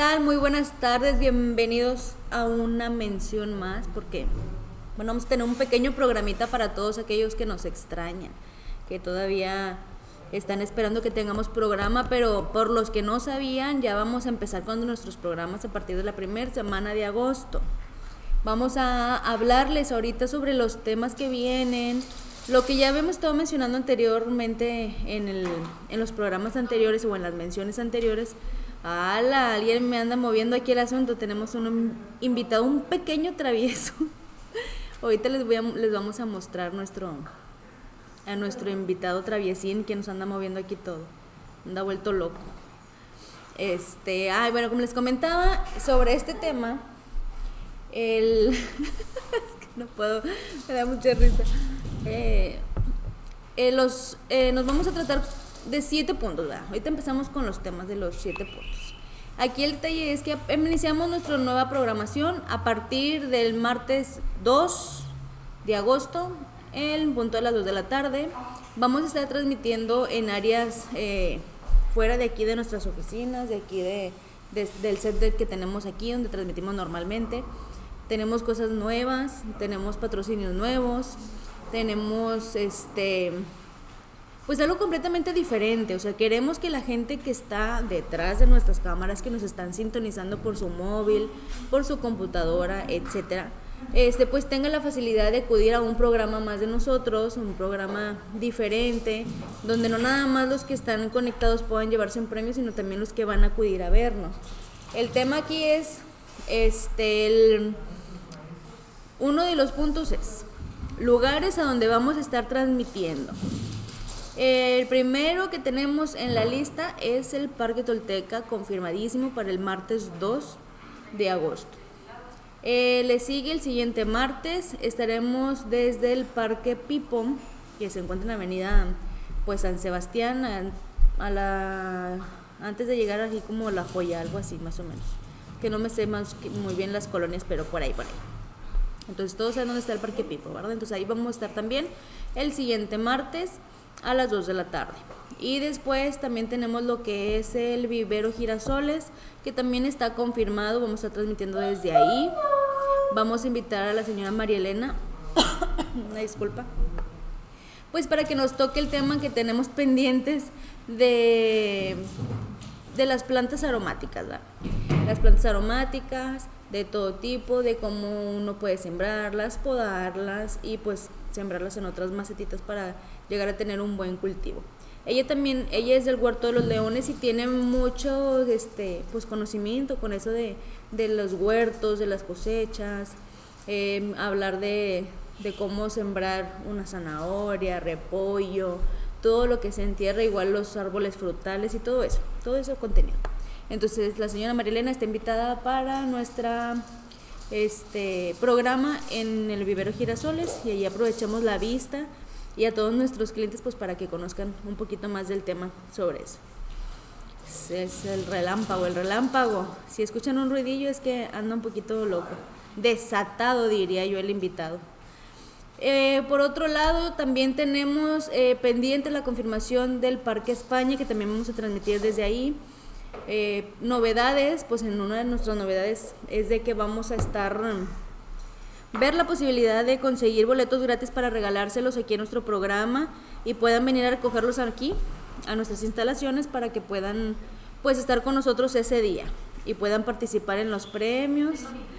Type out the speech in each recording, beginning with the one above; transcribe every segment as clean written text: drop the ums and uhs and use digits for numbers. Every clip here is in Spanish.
tal? Muy buenas tardes, bienvenidos a una mención más, porque bueno, vamos a tener un pequeño programita para todos aquellos que nos extrañan, que todavía están esperando que tengamos programa, pero por los que no sabían, ya vamos a empezar con nuestros programas a partir de la primera semana de agosto. Vamos a hablarles ahorita sobre los temas que vienen, lo que ya habíamos estado mencionando anteriormente en los programas anteriores o en las menciones anteriores. ¡Hala! Alguien me anda moviendo aquí el asunto. Tenemos un invitado, un pequeño travieso. Ahorita les vamos a mostrar a nuestro invitado traviesín que nos anda moviendo aquí todo. Anda vuelto loco. Bueno, como les comentaba sobre este tema, es que no puedo, me da mucha risa. Nos vamos a tratar de 7 puntos, ¿verdad? Ahorita empezamos con los temas de los 7 puntos. Aquí el detalle es que iniciamos nuestra nueva programación a partir del martes 2 de agosto, en punto de las 2 de la tarde. Vamos a estar transmitiendo en áreas fuera de aquí de nuestras oficinas, de aquí del set que tenemos aquí, donde transmitimos normalmente. Tenemos cosas nuevas, tenemos patrocinios nuevos, tenemos pues algo completamente diferente. O sea, queremos que la gente que está detrás de nuestras cámaras, que nos están sintonizando por su móvil, por su computadora, etcétera, pues tenga la facilidad de acudir a un programa más de nosotros, un programa diferente, donde no nada más los que están conectados puedan llevarse un premio, sino también los que van a acudir a vernos. El tema aquí es, uno de los puntos es lugares a donde vamos a estar transmitiendo. El primero que tenemos en la lista es el Parque Tolteca, confirmadísimo para el martes 2 de agosto. Le sigue el siguiente martes, estaremos desde el Parque Pipo, que se encuentra en la avenida pues San Sebastián, antes de llegar aquí como La Joya, algo así más o menos, que no me sé muy bien las colonias, pero por ahí. Entonces todos saben dónde está el Parque Pipo, ¿verdad? Entonces ahí vamos a estar también el siguiente martes a las 2 de la tarde. Y después también tenemos lo que es el Vivero Girasoles, que también está confirmado, vamos a estar transmitiendo desde ahí. Vamos a invitar a la señora María Elena, una disculpa, pues para que nos toque el tema que tenemos pendientes de las plantas aromáticas, ¿verdad? Las plantas aromáticas de todo tipo, de cómo uno puede sembrarlas, podarlas y pues sembrarlas en otras macetitas para llegar a tener un buen cultivo. Ella es del Huerto de los Leones y tiene mucho pues conocimiento con eso de los huertos, de las cosechas, hablar de cómo sembrar una zanahoria, repollo, todo lo que se entierra, igual los árboles frutales y todo eso contenido. Entonces la señora María Elena está invitada para nuestra programa en el Vivero Girasoles, y ahí aprovechamos la vista y a todos nuestros clientes pues para que conozcan un poquito más del tema sobre eso. Es el relámpago. Si escuchan un ruidillo es que anda un poquito loco, desatado diría yo el invitado. Por otro lado, también tenemos pendiente la confirmación del Parque España, que también vamos a transmitir desde ahí. Novedades, pues en una de nuestras novedades es de que vamos a ver la posibilidad de conseguir boletos gratis para regalárselos aquí en nuestro programa y puedan venir a recogerlos aquí a nuestras instalaciones para que puedan pues estar con nosotros ese día y puedan participar en los premios,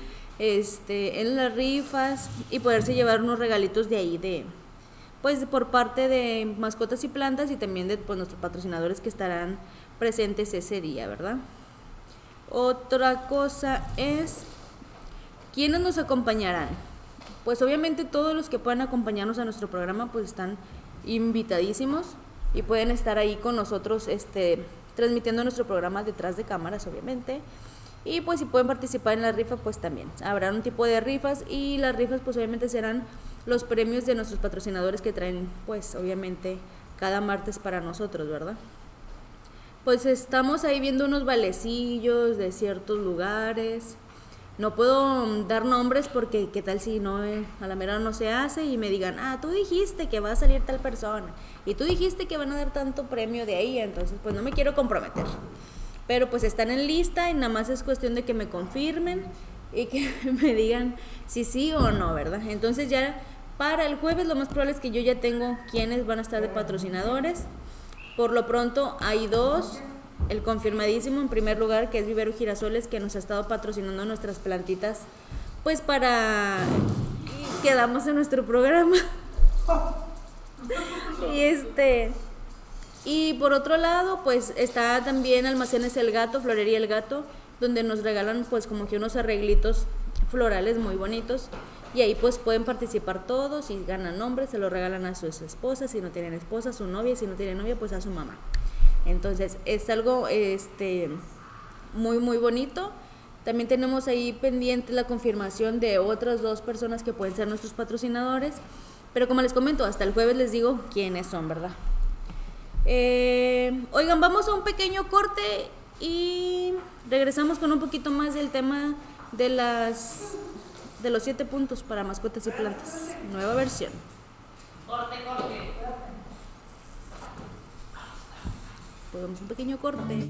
en las rifas y poderse llevar unos regalitos de ahí pues por parte de Mascotas y Plantas y también de pues, nuestros patrocinadores que estarán presentes ese día, ¿verdad? Otra cosa es ¿quiénes nos acompañarán? Pues obviamente todos los que puedan acompañarnos a nuestro programa pues están invitadísimos y pueden estar ahí con nosotros transmitiendo nuestro programa detrás de cámaras, obviamente. Y pues si pueden participar en la rifa pues también habrá un tipo de rifas, y las rifas pues obviamente serán los premios de nuestros patrocinadores que traen pues obviamente cada martes para nosotros, ¿verdad? Pues estamos ahí viendo unos valecillos de ciertos lugares. No puedo dar nombres porque qué tal si no, a la mera no se hace y me digan, tú dijiste que va a salir tal persona y tú dijiste que van a dar tanto premio de ahí, entonces pues no me quiero comprometer. pero pues están en lista y nada más es cuestión de que me confirmen y que me digan si sí o no, ¿verdad? Entonces ya para el jueves lo más probable es que yo ya tengo quienes van a estar de patrocinadores. Por lo pronto hay 2, el confirmadísimo en primer lugar, que es Vivero Girasoles, que nos ha estado patrocinando nuestras plantitas, pues para que quedamos en nuestro programa. Y por otro lado, pues está también Almacenes El Gato, Florería El Gato, donde nos regalan pues como que unos arreglitos florales muy bonitos, y ahí pues pueden participar todos. Si ganan nombres, se lo regalan a sus esposas, si no tienen esposa, a su novia, si no tienen novia, pues a su mamá. Entonces es algo muy muy bonito. También tenemos ahí pendiente la confirmación de otras 2 personas que pueden ser nuestros patrocinadores, pero como les comento, hasta el jueves les digo quiénes son, ¿verdad? Oigan, vamos a un pequeño corte y regresamos con un poquito más del tema de los 7 puntos para mascotas y plantas, nueva versión. Corte. Podemos un pequeño corte.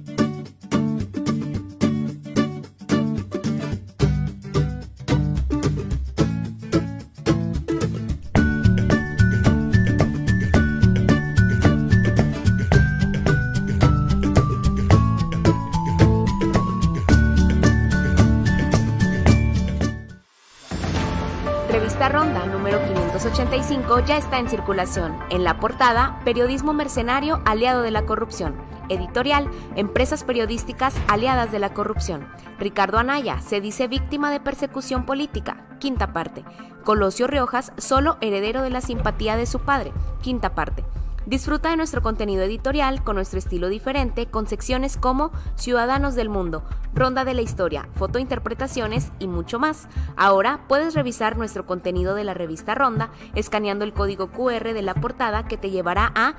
Revista Ronda número 585 ya está en circulación. En la portada, periodismo mercenario aliado de la corrupción. Editorial, empresas periodísticas aliadas de la corrupción. Ricardo Anaya se dice víctima de persecución política. Quinta parte. Colosio Riojas, solo heredero de la simpatía de su padre. Quinta parte. Disfruta de nuestro contenido editorial con nuestro estilo diferente, con secciones como Ciudadanos del Mundo, Ronda de la Historia, Fotointerpretaciones y mucho más. Ahora puedes revisar nuestro contenido de la revista Ronda escaneando el código QR de la portada que te llevará a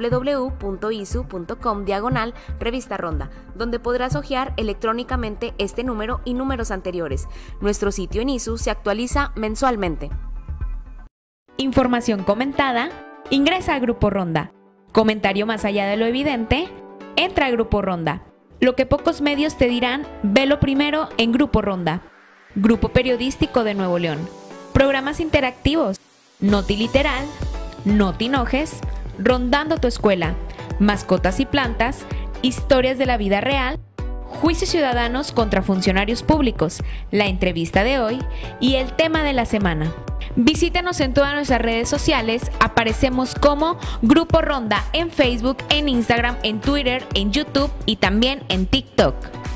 www.isu.com/Revista Ronda, donde podrás hojear electrónicamente este número y números anteriores. Nuestro sitio en ISU se actualiza mensualmente. Información comentada. Ingresa a Grupo Ronda. Comentario más allá de lo evidente. Entra a Grupo Ronda. Lo que pocos medios te dirán, velo primero en Grupo Ronda. Grupo Periodístico de Nuevo León. Programas interactivos. Noti Literal. Noti Enojes. Rondando tu escuela. Mascotas y plantas. Historias de la vida real. Juicios ciudadanos contra funcionarios públicos. La entrevista de hoy y el tema de la semana. Visítanos en todas nuestras redes sociales, aparecemos como Grupo Ronda en Facebook, en Instagram, en Twitter, en YouTube y también en TikTok.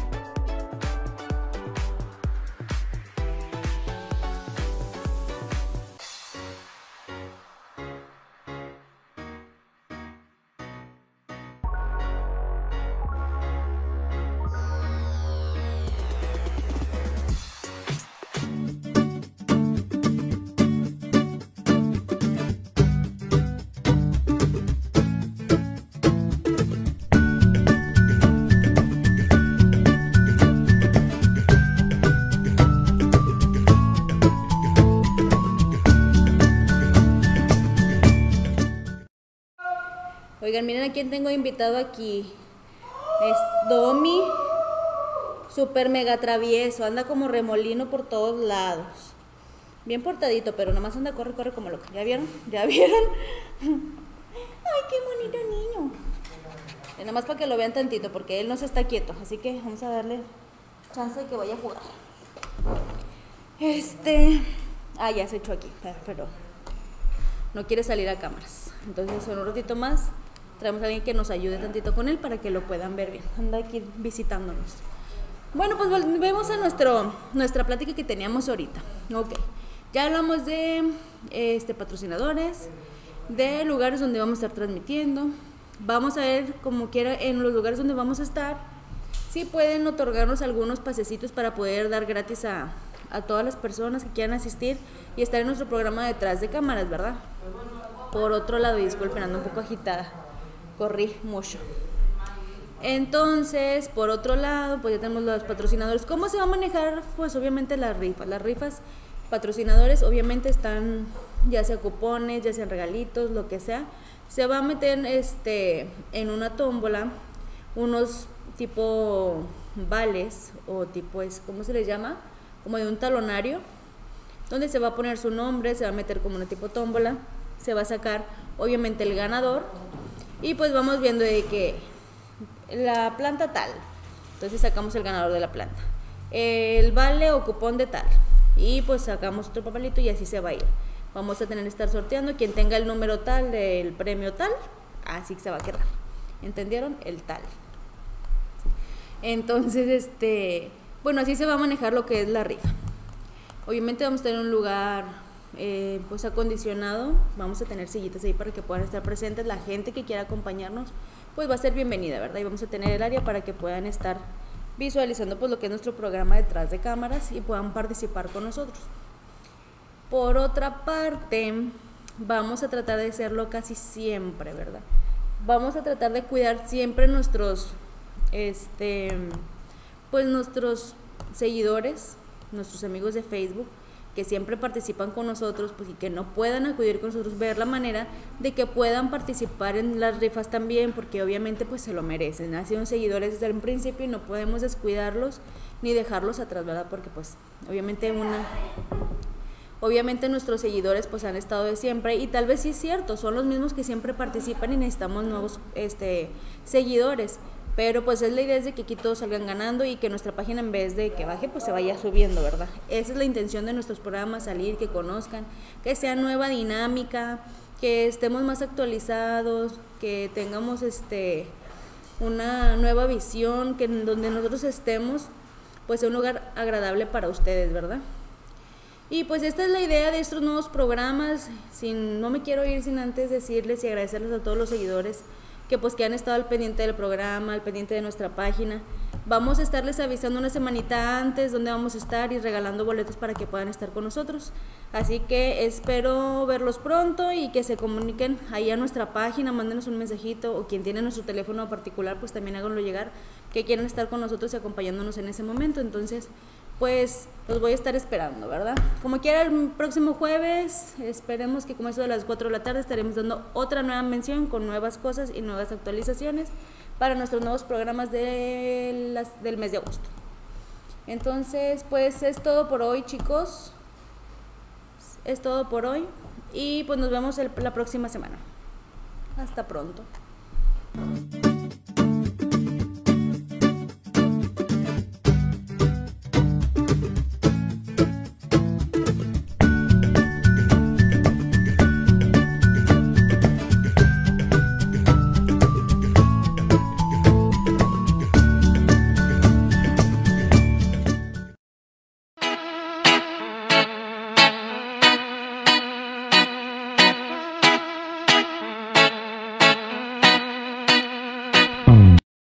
Oigan, miren a quién tengo invitado aquí. Es Domi, súper mega travieso, anda como remolino por todos lados. Bien portadito, pero nomás anda, corre como loco. ¿Ya vieron? ¿Ya vieron? Ay, qué bonito niño. Y nada más para que lo vean tantito, porque él no se está quieto. Así que vamos a darle chance de que vaya a jugar. Ya se echó aquí, pero no quiere salir a cámaras. Entonces, en un ratito más, traemos a alguien que nos ayude tantito con él para que lo puedan ver bien. Anda aquí visitándonos. Bueno, pues volvemos a nuestra plática que teníamos ahorita. Ok, ya hablamos de patrocinadores, de lugares donde vamos a estar transmitiendo. Vamos a ver, como quiera, en los lugares donde vamos a estar, si pueden otorgarnos algunos pasecitos para poder dar gratis a todas las personas que quieran asistir y estar en nuestro programa detrás de cámaras, ¿verdad? Por otro lado, disculpen, ando un poco agitada, corrí mucho. Entonces, por otro lado, pues ya tenemos los patrocinadores. ¿Cómo se va a manejar? Pues obviamente las rifas. Las rifas, patrocinadores, obviamente están, ya sea cupones, ya sean regalitos, lo que sea. Se va a meter en una tómbola unos tipo vales o tipo, ¿cómo se les llama? Como de un talonario, donde se va a poner su nombre, se va a meter como una tipo tómbola, se va a sacar obviamente el ganador y pues vamos viendo de que la planta tal, entonces sacamos el ganador de la planta, el vale o cupón de tal y pues sacamos otro papelito y así se va a ir. Vamos a tener que estar sorteando, quien tenga el número tal del premio tal, así se va a quedar. ¿Entendieron? El tal. Entonces, bueno, así se va a manejar lo que es la rifa. Obviamente vamos a tener un lugar pues acondicionado, vamos a tener sillitas ahí para que puedan estar presentes. La gente que quiera acompañarnos pues va a ser bienvenida, ¿verdad? Y vamos a tener el área para que puedan estar visualizando pues lo que es nuestro programa detrás de cámaras y puedan participar con nosotros. Por otra parte, vamos a tratar de hacerlo casi siempre, ¿verdad? Vamos a tratar de cuidar siempre nuestros pues nuestros seguidores, nuestros amigos de Facebook, que siempre participan con nosotros, pues y que no puedan acudir con nosotros, ver la manera de que puedan participar en las rifas también, porque obviamente pues se lo merecen, han sido seguidores desde el principio y no podemos descuidarlos ni dejarlos atrás, ¿verdad? Porque pues obviamente nuestros seguidores pues han estado de siempre y tal vez sí es cierto, son los mismos que siempre participan y necesitamos nuevos seguidores, pero pues es la idea de que aquí todos salgan ganando y que nuestra página en vez de que baje pues se vaya subiendo, ¿verdad? Esa es la intención de nuestros programas, salir, que conozcan, que sea nueva dinámica, que estemos más actualizados, que tengamos una nueva visión, que en donde nosotros estemos pues sea un lugar agradable para ustedes, ¿verdad? Y pues esta es la idea de estos nuevos programas. No me quiero ir sin antes decirles y agradecerles a todos los seguidores que pues que han estado al pendiente del programa, al pendiente de nuestra página. Vamos a estarles avisando una semanita antes donde vamos a estar y regalando boletos para que puedan estar con nosotros. Así que espero verlos pronto y que se comuniquen ahí a nuestra página, mándenos un mensajito, o quien tiene nuestro teléfono particular pues también háganlo llegar, que quieren estar con nosotros y acompañándonos en ese momento. Entonces pues los voy a estar esperando, ¿verdad? Como quiera, el próximo jueves, esperemos que como eso de las 4 de la tarde estaremos dando otra nueva mención con nuevas cosas y nuevas actualizaciones para nuestros nuevos programas del mes de agosto. Entonces, pues es todo por hoy, chicos. Es todo por hoy y pues nos vemos la próxima semana. Hasta pronto.